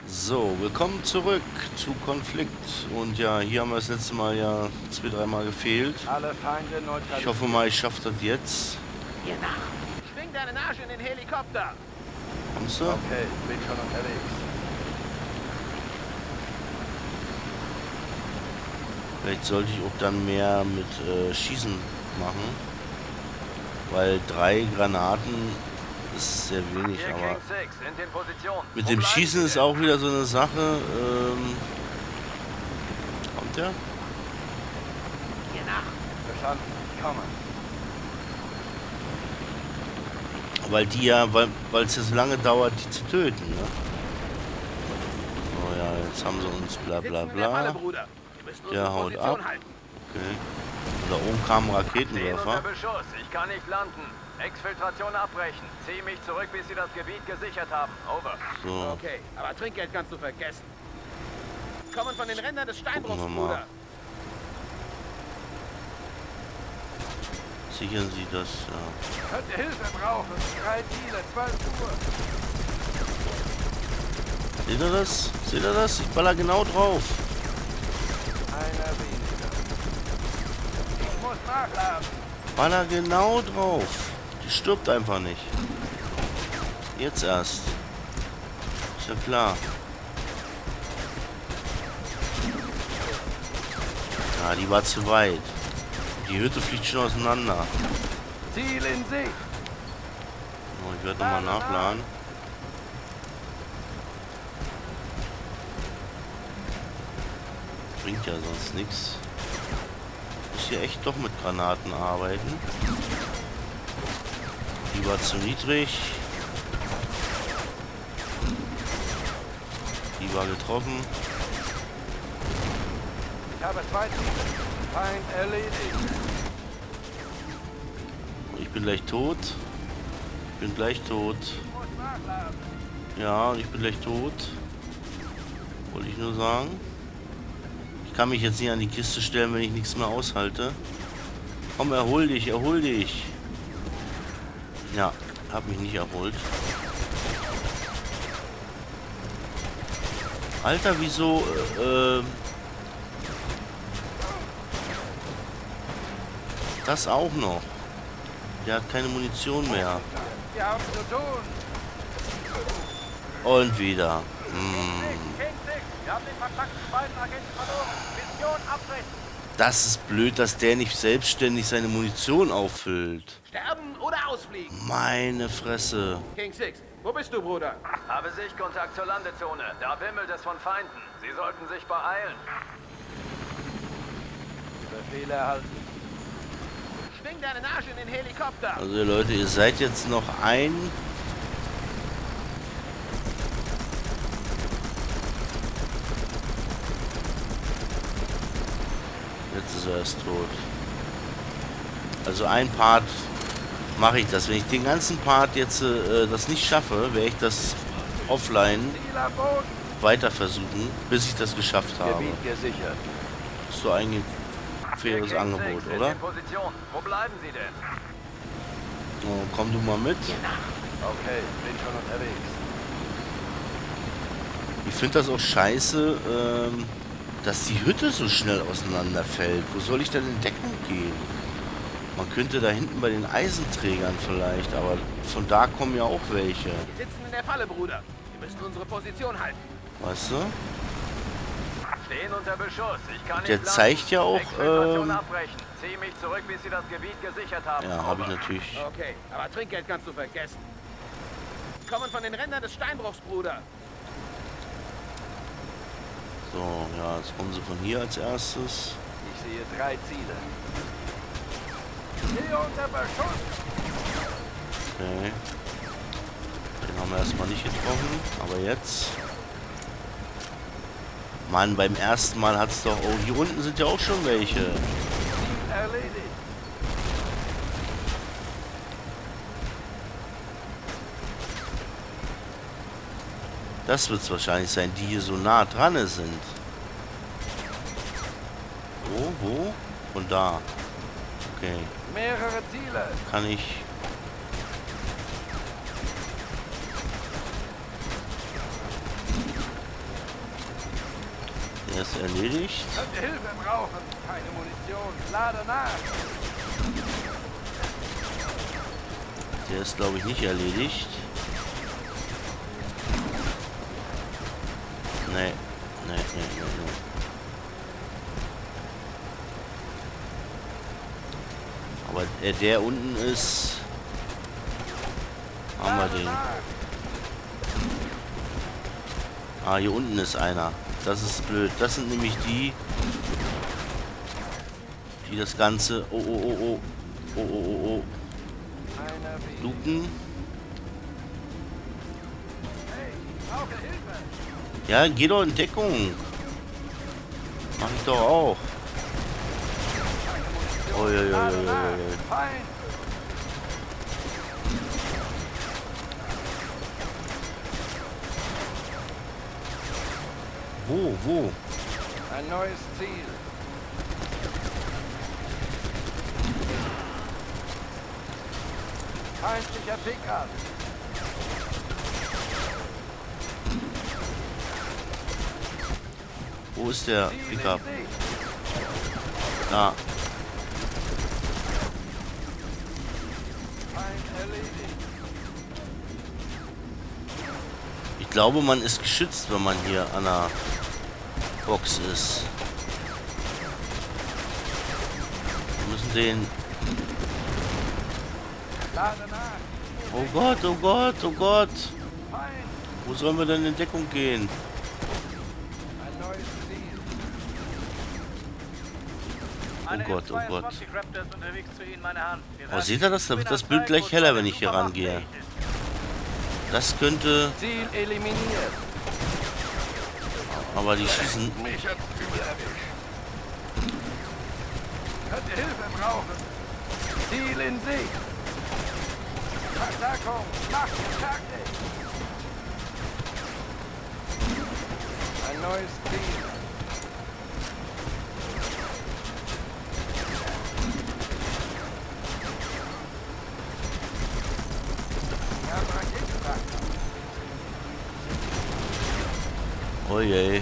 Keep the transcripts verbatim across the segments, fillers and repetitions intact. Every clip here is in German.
So, willkommen zurück zu Konflikt. Und ja, hier haben wir das letzte Mal ja zwei, dreimal gefehlt. Alle Feinde neutralisiert. Ich hoffe mal, ich schaffe das jetzt. Hier nach. Schwing deinen Arsch in den Helikopter. Kommst du? Okay, bin schon unterwegs. Vielleicht sollte ich auch dann mehr mit äh, Schießen machen. Weil drei Granaten ist sehr wenig, Hier aber King sechs, sind in Position. mit Wo dem bleiben Schießen Sie ist denn? auch wieder so eine Sache. Ähm, kommt der? Hier nach. Verstanden, ich komme. Weil die ja, weil weil es jetzt lange dauert, die zu töten, ne? Oh ja, jetzt haben sie uns bla bla Sitzen in der Falle, bla. Bruder. Wir müssen Der unsere haut Position ab. halten. Okay. Und da oben kamen Stehen Raketenwerfer. unter Beschuss, ich kann nicht landen. Exfiltration abbrechen. Zieh mich zurück, bis Sie das Gebiet gesichert haben. Over. So, Okay, aber Trinkgeld kannst du vergessen. Kommen von den Rändern des Steinbruchs, Gucken wir mal. Bruder. sichern Sie das, ja. Könnt ihr Hilfe brauchen? Drei Ziele, zwölf Uhr. Seht ihr das? Seht ihr das? Ich baller genau drauf. Einer weniger. Ich muss nachladen. Baller genau drauf. Die stirbt einfach nicht. Jetzt erst. Ist ja klar. Ja, die war zu weit. Die Hütte fliegt schon auseinander. Ziel in Sicht. Oh, ich werde nochmal nachladen. Bringt ja sonst nichts. Muss hier echt doch mit Granaten arbeiten. Die war zu niedrig. Die war getroffen. Ich habe zwei Ziele. Feind erledigt. Ich bin gleich tot. Ich bin gleich tot. Ich muss nachladen. Ja, und ich bin gleich tot. Wollte ich nur sagen. Ich kann mich jetzt nicht an die Kiste stellen, wenn ich nichts mehr aushalte. Komm, erhol dich, erhol dich. Ja, hab mich nicht erholt. Alter, wieso? Äh, das auch noch. Der hat keine Munition mehr. Wir haben zu tun. Und wieder. Hm. King sechs, wir haben den Kontakt zu beiden Agenten verloren. Mission abbrechen. Das ist blöd, dass der nicht selbstständig seine Munition auffüllt. Sterben oder ausfliegen? Meine Fresse. King sechs, wo bist du, Bruder? Habe Sichtkontakt zur Landezone. Da wimmelt es von Feinden. Sie sollten sich beeilen. Befehle erhalten. Schwing deinen Arsch in den Helikopter. Also Leute, ihr seid jetzt noch ein... Jetzt ist er erst tot. Also ein Part mache ich das. Wenn ich den ganzen Part jetzt äh, das nicht schaffe, werde ich das offline Ziel am Boden. weiter versuchen, bis ich das geschafft habe. Gebiet gesichert. Ist so eigentlich ein faires King Angebot, sechs, oder? in Position. Wo bleiben Sie denn? Oh, komm du mal mit. Hier nach. Okay, bin schon unterwegs. Ich finde das auch scheiße, ähm, dass die Hütte so schnell auseinanderfällt. Wo soll ich denn in Deckung gehen? Man könnte da hinten bei den Eisenträgern vielleicht, aber von da kommen ja auch welche. Wir sitzen in der Falle, Bruder. Wir müssen unsere Position halten. Weißt du? Stehen unter Beschuss. Ich kann nicht Der landen. zeigt ja auch, Exfiltration ähm, abbrechen. Zieh mich zurück, bis Sie das Gebiet gesichert haben. Ja, habe ich Over. natürlich. Okay, aber Trinkgeld kannst du vergessen. Kommen von den Rändern des Steinbruchs, Bruder. So, ja, jetzt kommen sie von hier als erstes. Ich sehe drei Ziele. Hier unter Beschuss. Okay. Den haben wir erstmal nicht getroffen, aber jetzt. Mann, beim ersten Mal hat's doch. Oh, hier unten sind ja auch schon welche. Ziel erledigt. Das wird's wahrscheinlich sein, die hier so nah dran sind. Wo, wo? Von da. Okay. Mehrere Ziele. Kann ich... Er ist erledigt. Könnt ihr Hilfe brauchen? Keine Munition. Lade nach. Der ist, glaube ich, nicht erledigt. Nee. Nee, nee, nee, nee. Aber der, der unten ist... Haben wir den. Ah, hier unten ist einer. Das ist blöd. Das sind nämlich die, die das Ganze... Oh, oh, oh, oh. Oh, oh, oh, oh. Luken. Ja, geh doch in Deckung. Mach ich doch auch. Oh, ja, ja, ja, ja, ja. Wo, wo? Ein neues Ziel. Feindlicher Pickup. Wo ist der Pickup? Da. Ich glaube, man ist geschützt, wenn man hier an der Box ist. Wir müssen den... Oh Gott, oh Gott, oh Gott. Wo sollen wir denn in Deckung gehen? Oh Gott, oh Gott. Oh, seht ihr das? Da wird das Bild gleich heller, wenn ich hier rangehe. Das könnte... Ziel eliminiert. Aber die schießen... Mich hat's übel erwischt. Könnt ihr Hilfe brauchen? Ziel in Sicht. Verstärkung. Macht Taktik. Ein neues Ziel. Oh je.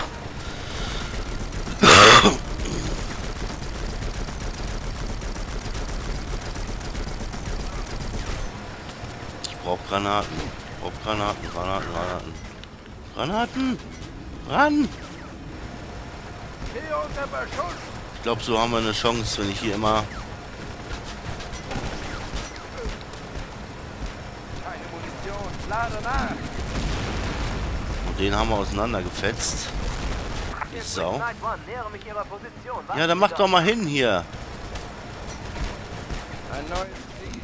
Ich brauche Granaten. Ich brauche Granaten, Granaten, Granaten. Granaten! Ran! Ich glaube, so haben wir eine Chance, wenn ich hier immer... Keine Munition. Lade nach. Den haben wir auseinandergefetzt. Die Sau. Ja, dann mach doch mal hin hier. Ein neues Ziel.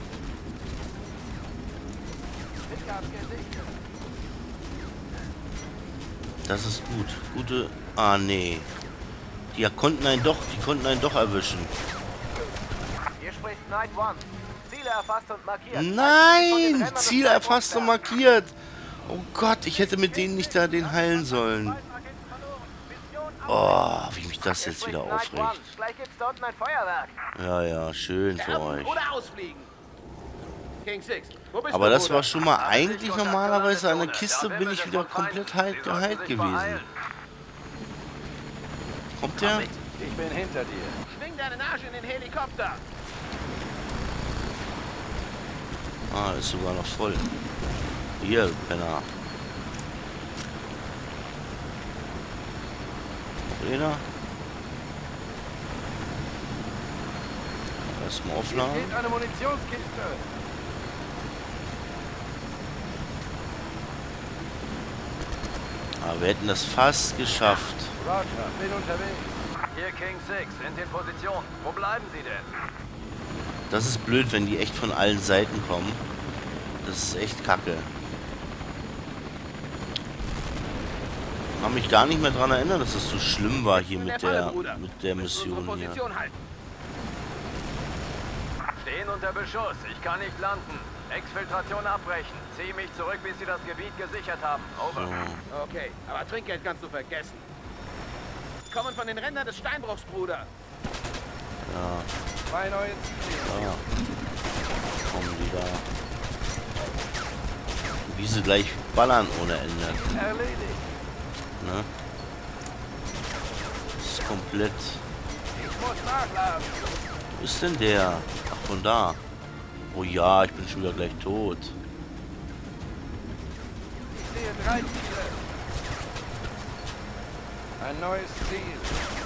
Das ist gut. Gute... Ah, nee. Die konnten einen doch, die konnten einen doch erwischen. Hier spricht Night One. Ziele erfasst und markiert. Nein! Ziel erfasst und markiert. Oh Gott, ich hätte mit denen nicht da den heilen sollen. Oh, wie mich das jetzt wieder aufregt. Gleich gibt's da unten ein Feuerwerk. Ja, ja, schön für euch. Oder ausfliegen. King Six, wo bist Aber du, das Bruder? war schon mal eigentlich normalerweise an der Kiste bin ich wieder komplett heil, geheilt gewesen. Kommt der? Ich bin hinter dir. Schwing deinen Arsch in den Helikopter. Ah, ist sogar noch voll. Hier, Penner. Einer. Erstmal Hier aufladen. steht eine Munitionskiste. Aber wir hätten das fast geschafft. Roger, bin unterwegs. Hier King Six, sind in Position. Wo bleiben Sie denn? Das ist blöd, wenn die echt von allen Seiten kommen. Das ist echt kacke. Kann mich gar nicht mehr daran erinnern, dass es so schlimm war hier mit der mit der Mission hier. Stehen unter Beschuss. Ich kann nicht landen. Exfiltration abbrechen. Zieh mich zurück, bis Sie das Gebiet gesichert haben. Over. So. Okay, aber Trinkgeld kannst du vergessen. Kommen von den Rändern des Steinbruchs, Bruder. Ja. Zwei neue Ziele. Ja. Kommen die da. Wie sie gleich ballern ohne Ende. Erledigt. Ne? ist komplett... Ich muss nachladen. Wo ist denn der? Ach, von da. Oh ja, ich bin schon wieder gleich tot. Ich sehe drei Ziele. Ein neues Ziel.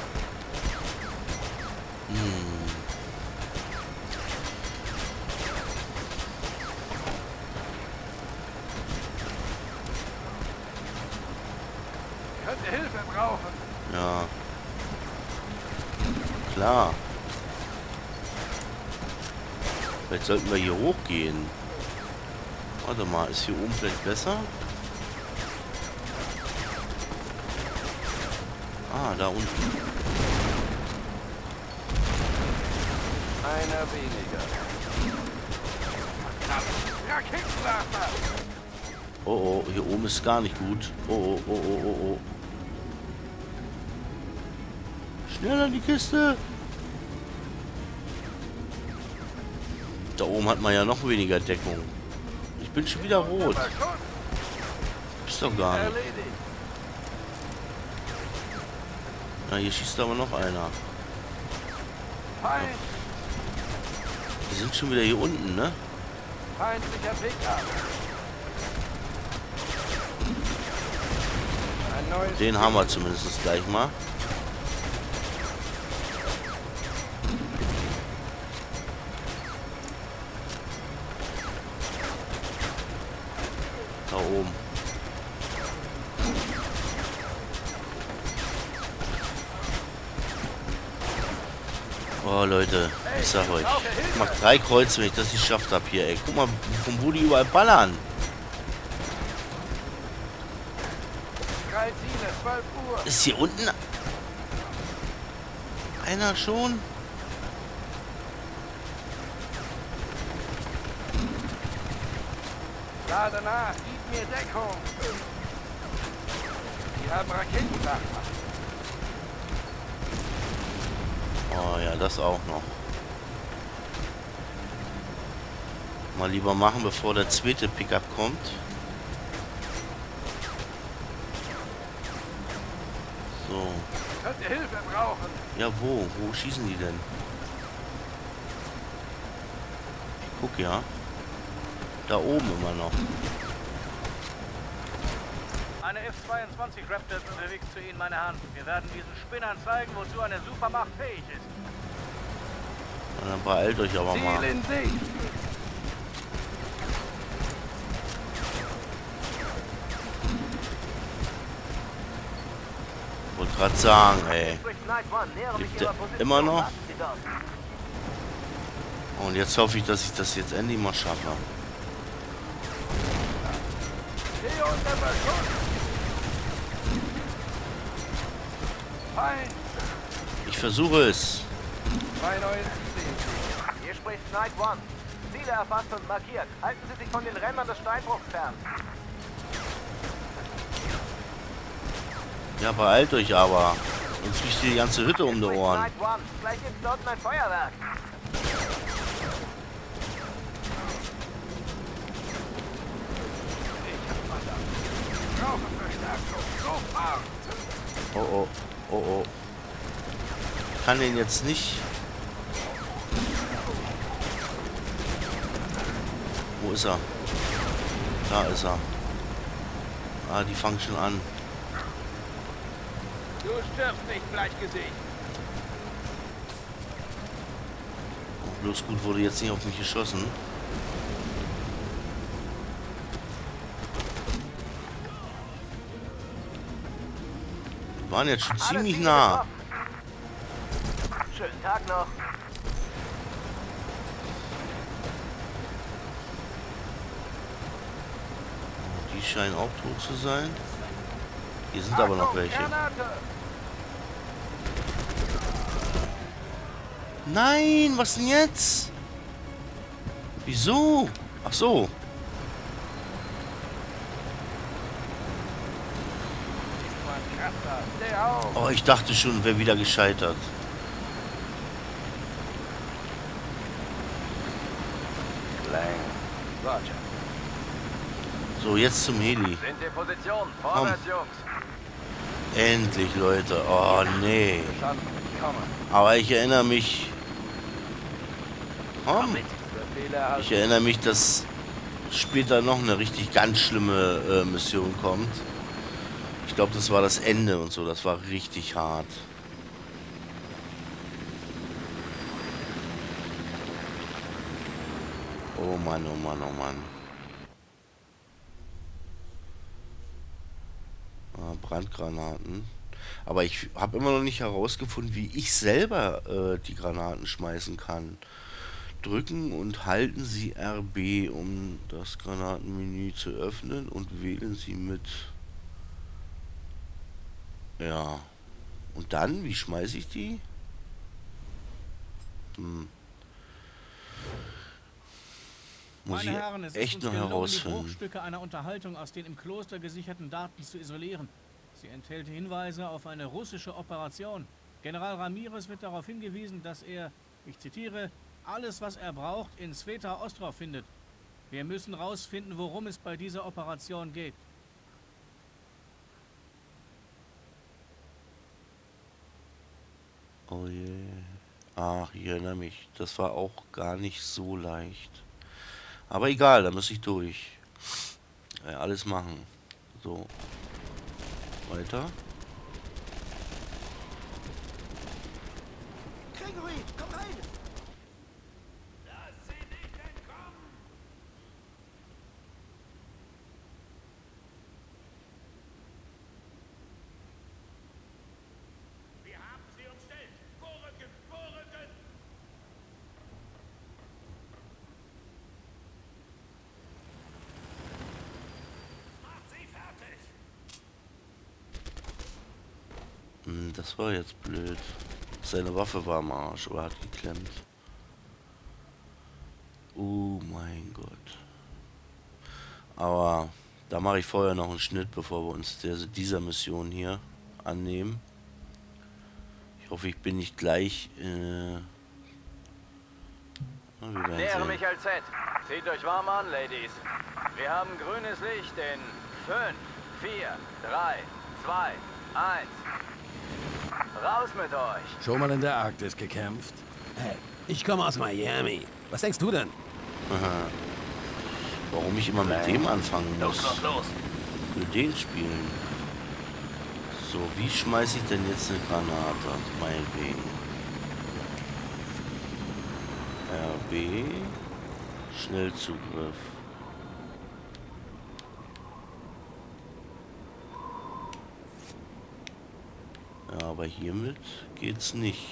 Hm. Könnte Hilfe brauchen. Ja. Klar. Vielleicht sollten wir hier hochgehen. Warte mal, ist hier oben vielleicht besser? Ah, da unten. Einer weniger. Raketenwerfer! Oh oh, hier oben ist gar nicht gut. Oh oh, oh oh, oh oh. Schnell an die Kiste! Da oben hat man ja noch weniger Deckung. Ich bin schon wieder rot. Ist doch gar nicht. Erledigt. Na, hier schießt aber noch einer. Feind, Die sind schon wieder hier unten, ne? feindlicher Pickup. Ein neues Den haben wir zumindest gleich mal. Da oben. Oh Leute, ich sag euch, ich mach drei Kreuze, wenn ich das nicht geschafft habe hier, ey. Guck mal, vom wo die überall ballern. drei Ziele, zwölf Uhr. Ist hier unten einer schon? Lade nach, gib mir Deckung. Die haben Raketenwerfer. Oh ja, das auch noch. Mal lieber machen, bevor der zweite Pickup kommt. So. Könnte Hilfe brauchen. Ja, wo? Wo schießen die denn? Ich guck ja. Da oben immer noch. Eine F zweiundzwanzig Raptor ist unterwegs zu Ihnen, meine Herren. Wir werden diesen Spinnern zeigen, wozu eine Supermacht fähig ist. Und dann beeilt euch aber Ziel mal. in Sicht. Wollte gerade sagen, ey. Spricht Night One, nähere mich Lebt Ihrer der Position. immer noch? Warten Sie dort. Und jetzt hoffe ich, dass ich das jetzt endlich mal schaffe. Stehe unter Beschuss. Feind, Ich versuche es. zwei neue Ziele in Sicht. Hier spricht Night One. Ziele erfasst und markiert. Halten Sie sich von den Rändern des Steinbruchs fern. Ja, beeilt euch aber. Sonst fliegt die ganze Hütte um die Spricht Ohren. Night One. Gleich gibt's dort ein Feuerwerk. Brauchen Verstärkung. Sofort. Oh oh, oh oh. Ich kann den jetzt nicht. Wo ist er? Da ist er. Ah, die fangen schon an. Du stirbst nicht, Bleichgesicht. Oh, bloß gut wurde jetzt nicht auf mich geschossen. Wir waren jetzt schon Alle ziemlich Ziele nah. getroffen. Schönen Tag noch. Die scheinen auch tot zu sein. Hier sind aber noch Achtung, welche. Granate. Nein, was denn jetzt? Wieso? Ach so. Mein Krafter, steh auf. Oh, ich dachte schon, wäre wieder gescheitert. Lang. Roger. So, jetzt zum Heli. Sind in Position. Vorwärts, Jungs. Endlich, Leute. Oh, nee. Verstanden, ich komme. Aber ich erinnere mich... Komm. Befehle erhalten. Ich erinnere mich, dass später noch eine richtig ganz schlimme äh, Mission kommt. Ich glaube, das war das Ende und so. Das war richtig hart. Oh Mann, oh Mann, oh Mann. Ah, Brandgranaten. Aber ich habe immer noch nicht herausgefunden, wie ich selber äh, die Granaten schmeißen kann. Drücken und halten Sie R B, um das Granatenmenü zu öffnen, und wählen Sie mit... Ja. Und dann, wie schmeiße ich die? Hm. Muss Meine ich Herren, es ist echt uns noch gelungen, die herausfinden. Bruchstücke einer Unterhaltung aus den im Kloster gesicherten Daten zu isolieren. Sie enthält Hinweise auf eine russische Operation. General Ramirez wird darauf hingewiesen, dass er, ich zitiere, alles, was er braucht, in Sveta Ostrov findet. Wir müssen rausfinden, worum es bei dieser Operation geht. Oh je. Ach, ich erinnere mich. Das war auch gar nicht so leicht. Aber egal, da muss ich durch. Ja, alles machen. So. Weiter. Gregory, komm rein! Lass sie nicht entkommen! Wir haben sie umstellt! Vorrücken, vorrücken! Macht sie fertig! Hm, das war jetzt blöd. Seine Waffe war am Arsch oder hat geklemmt. Oh mein Gott. Aber da mache ich vorher noch einen Schnitt, bevor wir uns der, dieser Mission hier annehmen. Ich hoffe, ich bin nicht gleich... Äh, na, wir werden Nähere sehen. mich als Z. Zieht euch warm an, Ladies. Wir haben grünes Licht in fünf, vier, drei, zwei, eins. Raus mit euch! Schon mal in der Arktis gekämpft? Hey, ich komme aus Miami. Was denkst du denn? Aha. Warum ich immer mit dem anfangen muss? Los, los, los! Ich will den spielen. So, wie schmeiße ich denn jetzt eine Granate? Meinetwegen. R B. Schnellzugriff. Ja, aber hiermit geht's nicht.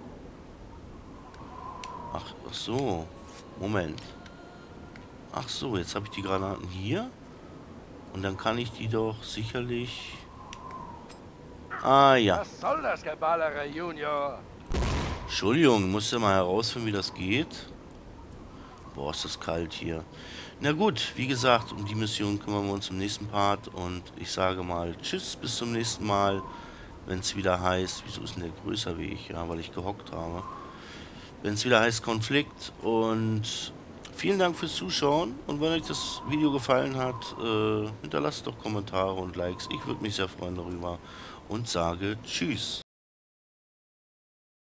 Ach, ach so. Moment. Ach so, jetzt habe ich die Granaten hier. Und dann kann ich die doch sicherlich... Ah, ja. Was soll das, Geballere, Junior? Entschuldigung, musst du mal herausfinden, wie das geht. Boah, ist das kalt hier. Na gut, wie gesagt, um die Mission kümmern wir uns im nächsten Part. Und ich sage mal tschüss, bis zum nächsten Mal. Wenn es wieder heißt, wieso ist denn der größer wie ich? Ja, weil ich gehockt habe. Wenn es wieder heißt Konflikt. Und vielen Dank fürs Zuschauen. Und wenn euch das Video gefallen hat, äh, hinterlasst doch Kommentare und Likes. Ich würde mich sehr freuen darüber. Und sage tschüss.